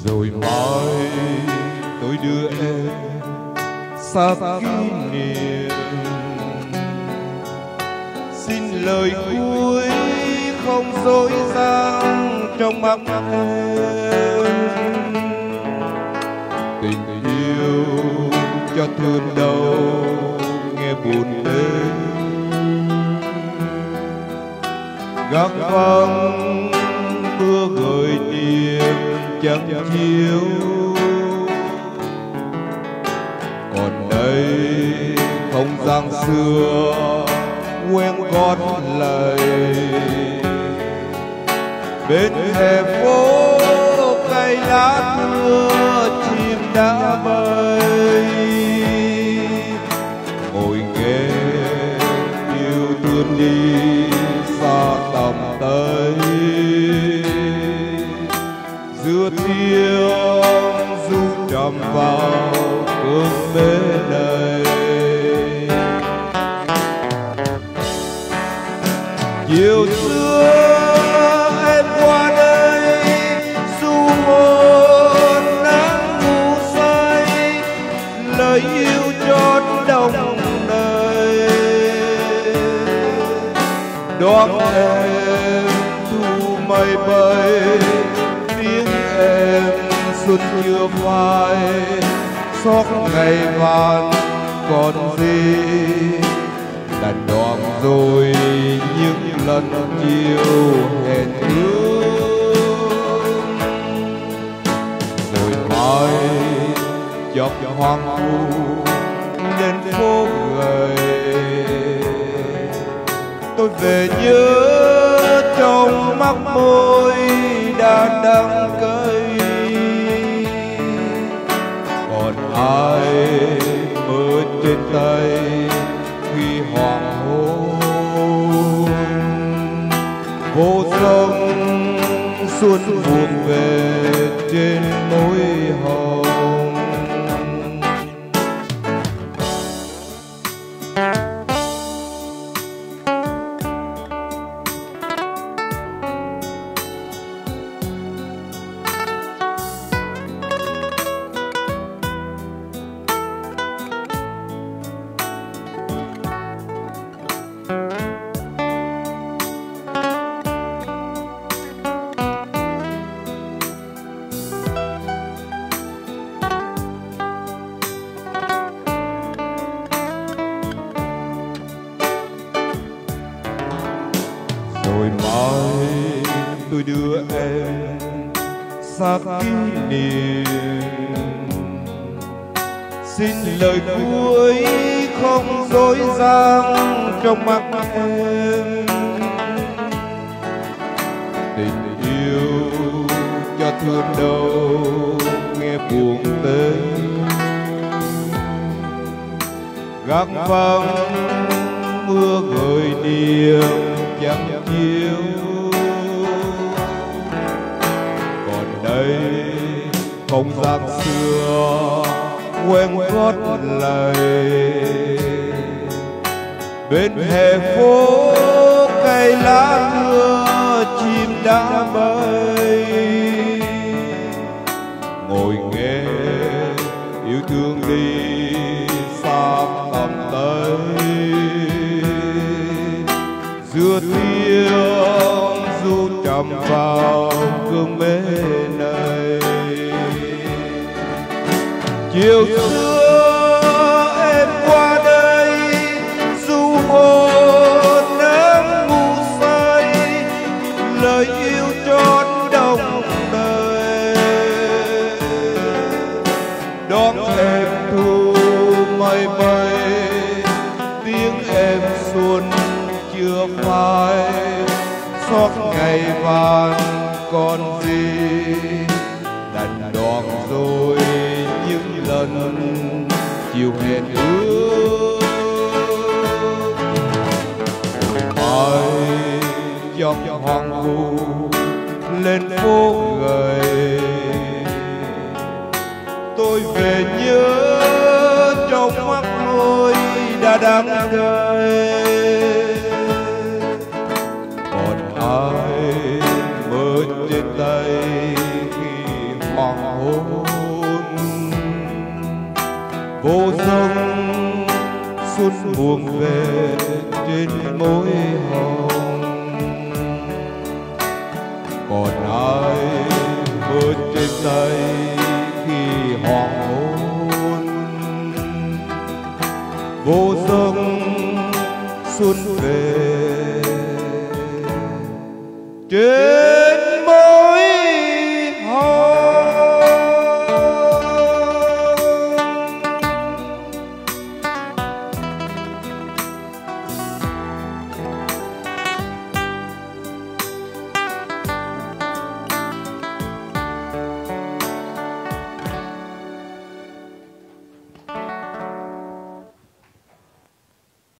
Rồi mai tôi đưa em xa kỷ niệm, xin lời cuối không dối gian trong mắt em. Tình yêu cho thương đau nghe buồn đêm, gác vắng mưa gợi niềm chẳng chiếu. Còn đây không gian xưa quen gót lầy, bên hè phố cây lá thưa chim đã bay. Ngồi nghe yêu thương đi xa tầm tay, giữa tiếng ru trầm vào cơn mê này. Chiều xưa em qua đây du hồn nắng ngủ say, lời yêu chót đồng đời. Đón em thu mây bay, tiếng em xuân chưa phai, xót ngày vàng còn gì. Đành đoạn rồi những lần chiều hẹn ước, rồi mai chợt hoang vu lên phố gầy. Tôi về nhớ trong mắt môi đã đắng cay, còn ai mơ trên tay khi hoàng hôn. Vô sông xuân buồn về trên môi hồng. Rồi mai tôi đưa em xa kỷ niệm, xin lời cuối không dối gian trong mắt em. Tình yêu cho thương đau nghe buồn tên, gác vắng mưa gợi niềm chẳng chiếu. Còn đây không gian xưa quen gót lầy, bên hè phố cây lá thưa chim đã bay. Ngồi nghe yêu thương đi xa tầm tay, giữa tiếng ru trầm vào cơn mê này. Chiều xưa em qua đây du hồn nắng ngủ say, lời yêu chót đồng đời. Đón em thu mây bay, tiếng em xuân chưa phai, xót ngày vàng còn gì. Đành đoạn rồi những lần chiều hẹn ước, mai trong hoang vu lên phố gầy. Tôi về nhớ trong mắt môi đã đắng cay, còn ai mơ trên tay khi hoàng hôn. buông về trên môi hồng. Còn ai bước trên tay khi hoàng hôn vô giấc xuân về trên